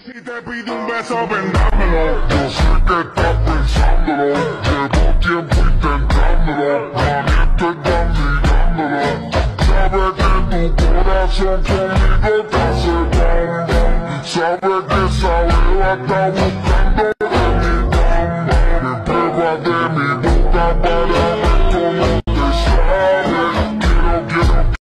Si te pido un beso, vendámelo. Yo sé que estás pensándolo. Llevo tiempo intentándolo. Mami, estoy mirándolo. Sabe que tu corazón conmigo te hace bam bam. Sabe que esa beba está buscando.